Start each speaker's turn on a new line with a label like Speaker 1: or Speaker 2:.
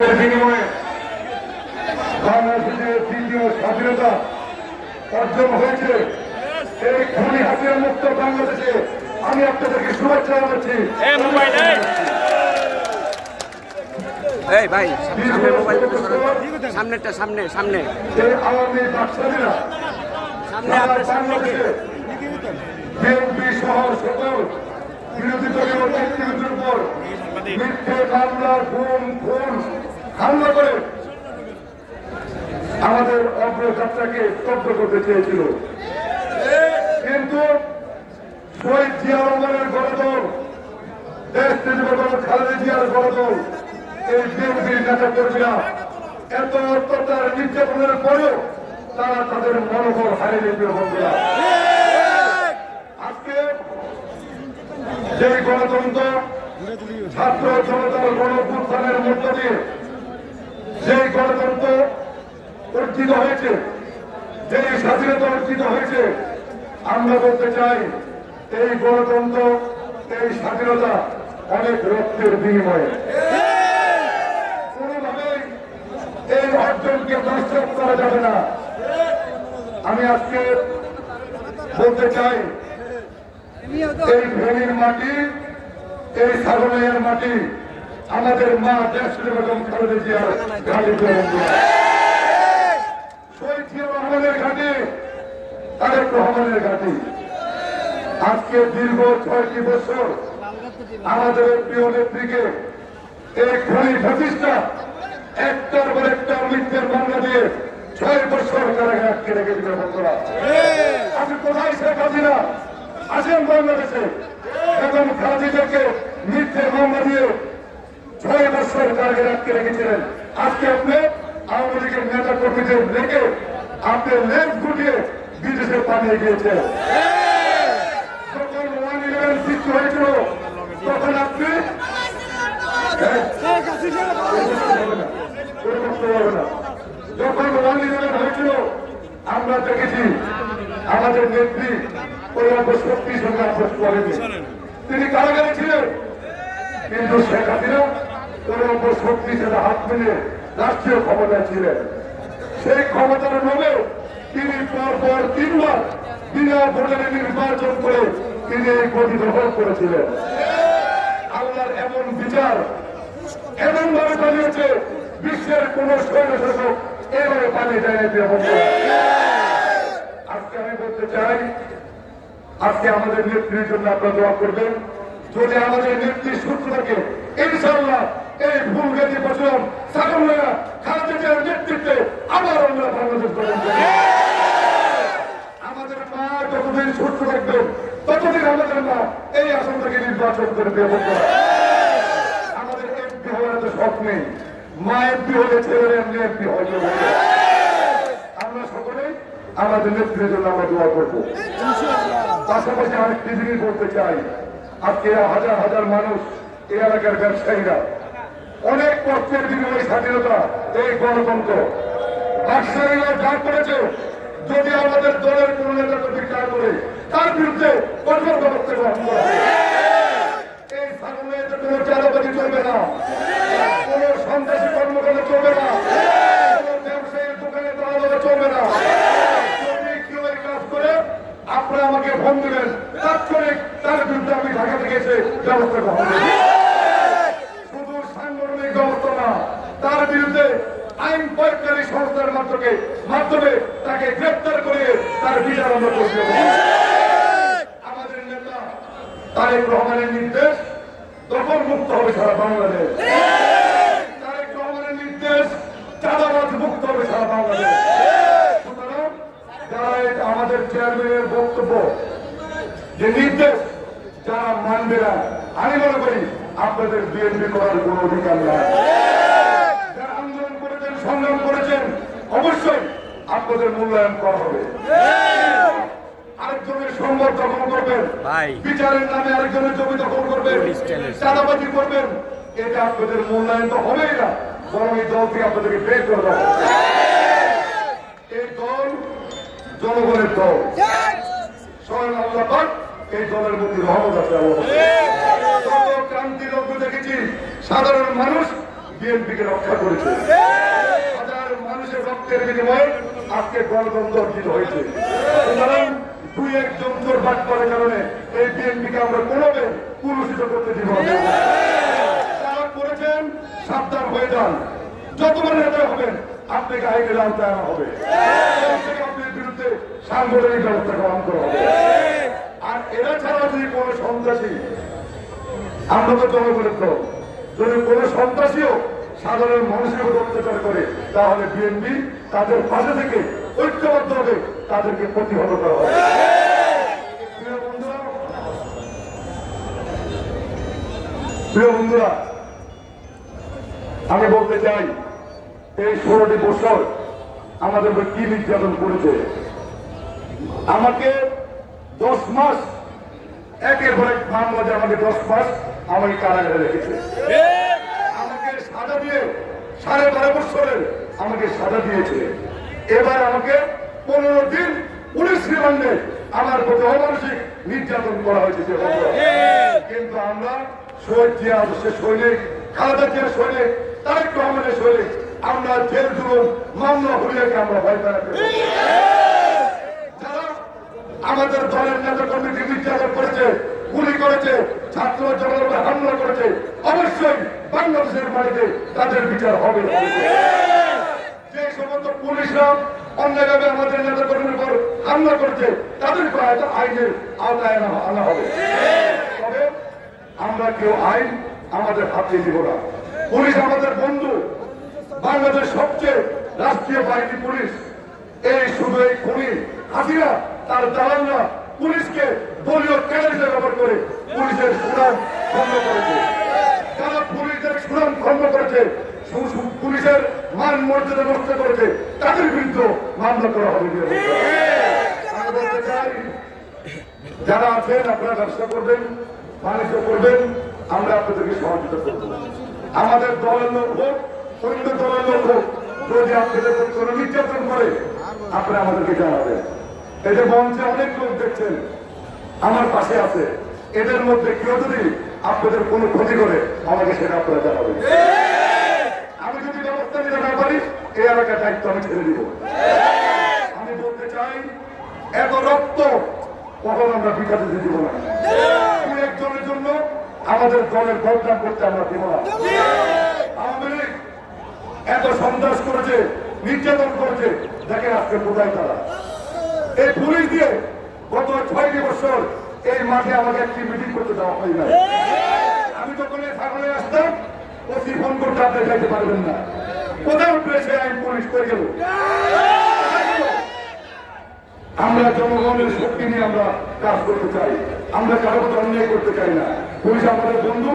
Speaker 1: বিনিময়ে বাংলাদেশের দ্বিতীয় স্বাধীনতা অর্জন হয়েছে। এই খুনি হাসিনা মুক্ত বাংলাদেশে আমি আপনাদেরকে শুভেচ্ছা জানাচ্ছি।
Speaker 2: সামনে
Speaker 1: আওয়ামী বাকশালীরা বাংলাদেশে বিএনপি সহ সকল বিরোধী দলীয় নেতৃত্বের উপর মিথ্যে মামলা খুন হামলা করে আমাদের অগ্রযাত্রাকে স্তব্ধ করতে চেয়েছিল, কিন্তু শহীদ জিয়া রহমানের গণদল, দেশ নেত্রী খালেদা জিয়ার গণদল, এই বিএনপির নেতা কর্মীরা এত অত্যাচার নির্যাতনের পরেও তারা তাদের মনোবল হারিয়ে বন্ধুরা। আজকে যে গণতন্ত্র ছাত্র জনতার গণঅভ্যুত্থানের মধ্য দিয়ে যে গণতন্ত্র অর্জিত হয়েছে, যে স্বাধীনতা অর্জিত হয়েছে, আমরা বলতে চাই এই গণতন্ত্র, এই স্বাধীনতা অনেক রক্তের বিনিময়ে। কোনোভাবেই এই অর্জনকে নষ্ট করা যাবে না। আমি আজকে বলতে চাই এই ভূমির মাটি, এই ছাগলের মাটি আমাদের মা দেশ বেগম খালেদা জিয়ার ঘাটি, শহীদ জিয়া রহমানের ঘাটি, তারেক রহমানের ঘাটি। আজকে দীর্ঘ ৬টি বছর আমাদের প্রিয় নেত্রীকে এই খুনি ফ্যাসিস্টরা একটার পর একটা মৃত্যুর মামলা দিয়ে ৬ বছর কারাগারে আটকে রেখে দিল বন্ধুরা। আমি কোথায় শেখ হাসিনা আসেন বাংলাদেশে, বেগম খালেদাকে মিথ্যে মামলা দিয়ে ৬ বছর কারাগারে আটকে রেখেছিলেন। আজকে আপনি আওয়ামী লীগের নেতা কর্মীদের রেখে আপনি লেজ গুটিয়ে বিদেশে পালিয়ে গিয়েছেন। যখন 1/11 সৃষ্টি হয়েছিল তখন আপনি যখন 1/11 হয়েছিল আমরা দেখেছি আমাদের নেত্রী পরিবার শক্তির সঙ্গে আপোষ করেনি, তিনি কারাগারে ছিলেন, কিন্তু শেখ হাসিনা পরিবার শক্তির সাথে হাত মিলিয়ে রাষ্ট্রীয় ক্ষমতায় ছিলেন। সেই ক্ষমতার লোভে তিনি পরপর 3 বার বিনা ভোটে নির্বাচন করে তিনি এই গদি দখল করেছিলেন। আল্লাহর এমন বিচার এমন ভাবে পালিয়েছে, বিশ্বের কোন স্বৈরশাসক এইভাবে পালিয়ে যায় না। আজকে আমি বলতে চাই, আজকে আমাদের নেত্রীর জন্য আপনারা দোয়া করবেন। যদি আমাদের নেত্রীর সূত্র থাকে, ইনশাআল্লাহ এই ভুলগাজী বছর সাগররা খালেদা জিয়ার নেতৃত্বে আবার আমরা বাংলাদেশ গঠন করব। আমাদের মা যতদিন সুস্থ থাকবেন ততদিন আমাদের মা এই আসন থেকে নির্বাচন করে দেব। আমাদের এমপি হওয়ার এত শখ নেই, মা এমপি হলে ছেলেরা এমনি এমপি হয়তো। আমরা সকলেই আমাদের নেত্রীর জন্য আমরা দোয়া করবো। পাশাপাশি আরেকটি জিনিস বলতে চাই, আজকে হাজার হাজার মানুষ এই এলাকার ব্যবসায়ীরা অনেক কষ্টের বিনিময়ে স্বাধীনতা, এই গণতন্ত্র ব্যবসায়ীরা যা করেছে, যদি আমাদের দলের কোন নেতাকে বিচার করে তার বিরুদ্ধে কঠোর ব্যবস্থা গ্রহণ করা হবে। এই সামনে কোনো চাঁদাবাজি চলবে না, কোন সন্ত্রাসী কর্মকাণ্ড চলবে না, কোন ব্যবসায়ীর দোকানে দাঁড়ানো চলবে না। যদি কেউ এই কাজ করে আপনারা আমাকে ফোন দেবেন, তাৎক্ষণিক তার বিরুদ্ধে আমি ঢাকা থেকে এসে ব্যবস্থা গ্রহণ করব। শুধু সাংগঠনিক ব্যবস্থা না, তার বিরুদ্ধে আইন প্রয়োগকারী সংস্থার মাধ্যমে তাকে গ্রেপ্তার করে তার বিচার আমরা করতে হবে। আমাদের নেতা তারেক রহমানের নির্দেশ, দখল মুক্ত হবে সারা বাংলাদেশ। তারেক রহমানের নির্দেশ, চাঁদাবাজ মুক্ত হবে সারা বাংলাদেশ। সুতরাং যারা আমাদের চেয়ারম্যানের বক্তব্য, যে নির্দেশ যারা মানবে না, আমি মনে করি আপনাদের বিএনপি করার কোন অধিকার নাই। যারা আন্দোলন করেছেন, সংগ্রাম করেছেন, অবশ্যই আপনাদের মূল্যায়ন করা হবে। আরেকজনের সম্পদ দখল করবেন, বিচারের নামে আরেকজনের জমি দখল করবেন, চাঁদাবাজি করবেন, এটা আপনাদের মূল্যায়ন তো হবেই না, বরং এই দল থেকে আপনাদেরকে বের করে দেওয়া হবে। এই দল জনগণের দল, স্বয়ং আল্লাহ পাক এই দলের প্রতি রহমত আছে। ক্রান্তি লগ্ন দেখেছি, সাধারণ মানুষ বিএনপিকে রক্ষা করেছে। হাজার মানুষের রক্তের বিনিময়ে আজকে গণতন্ত্র অর্জিত হয়েছে। সুতরাং দুই একজন চোর বাদ করার কারণে এই বিএনপিকে আমরা কোনোভাবে পুরস্কৃত করতে দিব না। যারা করেছেন সাবধান হয়ে যান, যতবার নেতা হবেন আপনাকে আইনের আওতায় আনা হবে, আপনার বিরুদ্ধে সাংগঠনিক ব্যবস্থা গ্রহণ করা হবে। আর এরা ছাড়া যদি কোনো সন্ত্রাসী, আমরা তো জনগণের দল, যদি কোনো সন্ত্রাসীও সাধারণ মানুষের উপর অত্যাচার করে তাহলে বিএনপি তাদের পাশে থেকে ঐক্যবদ্ধভাবে তাদেরকে প্রতিহত করা হবে। প্রিয় বন্ধুরা, আমি বলতে চাই এই 16টি বছর আমাদের উপর কি নির্যাতন করেছে। আমাকে 10 মাস একের পর এক মামলা দিয়ে আমাকে 10 মাস আমাকে কারাগারে রেখেছে। আমাকে সাজা দিয়ে 12.5 বছরের আমাকে সাজা দিয়েছে। এবার আমাকে 15 দিন পুলিশ রিমান্ডে আমার প্রতি অমানসিক নির্যাতন করা হয়েছে। কিন্তু আমরা শহীদ জিয়া আদর্শের সৈনিক, খালেদা জিয়ার সৈনিক, তারেক রহমানের সৈনিক, আমরা জেল জুলুম মামলা হরিয়াকে আমরা ভয় পেলাতে যারা আমাদের দলের নেতা কর্মীকে নির্যাতন করেছে, গুলি করেছে, ছাত্র জনগণকে হামলা করেছে, অবশ্যই বাংলাদেশের মাটিতে তাদের বিচার হবে। যে সমস্ত পুলিশরা অন্যায়ভাবে আমাদের নেতা কর্মীর উপর হামলা করেছে তাদেরকে আইনের আওতায় আনা হবে। তবে আমরা কেউ আইন আমাদের হাতে দিব না। পুলিশ আমাদের বন্ধু, বাংলাদেশ সবচেয়ে রাষ্ট্রীয় বাহিনী পুলিশ। এই শুধু এই খুনি হাসিনা তার দালালরা পুলিশকে দলীয় ক্যাডার ব্যবহার করে পুলিশের সুনাম ভঙ্গ করেছে। যারা পুলিশের সুনাম ভঙ্গ করেছে, পুলিশের মান মর্যাদা নষ্ট করেছে, তাদের বিরুদ্ধে মামলা করা হবে। আমি বলতে চাই, যারা আছেন আপনারা ব্যবসা করবেন, বাণিজ্য করবেন, আমরা আপনাদেরকে সহযোগিতা করব। আমাদের দলের লোক হোক, অন্য দলের লোক হোক, যদি আপনাদের কোনো নির্যাতন করে আপনারা আমাদেরকে জানাবেন। এই যে মঞ্চে অনেক লোক দেখছেন আমার পাশে আছে, এদের মধ্যে কেউ যদি আপনাদের কোনো ক্ষতি করে আমাকে সেটা আপনারা জানাবেন। আমি যদি ব্যবস্থা নিতে না পারি এই এলাকার দায়িত্ব আমি ছেড়ে দিব। আমি বলতে চাই, এত রক্ত কখন আমরা বিকাশে দিব না। দু একজনের জন্য আমাদের দলের বদনাম করতে আমরা দিব না। আওয়ামী লীগ এত সন্ত্রাস করেছে, নির্যাতন করেছে, দেখেন আজকে কোথায় তারা। এই পুলিশ দিয়ে গত 6টি বছর এই মাঠে আমাকে একটি মিটিং করতে দেওয়া হয় না। আমি যখন এই সামনে আসতাম ওসি ফোন করতে আপনি যাইতে পারবেন না। কোথায় উঠলে সে আইন পুলিশ করে গেল। আমরা জনগণের শক্তি নিয়ে আমরা কাজ করতে চাই, আমরা কারো অন্যায় করতে চাই না। পুলিশ আমাদের বন্ধু।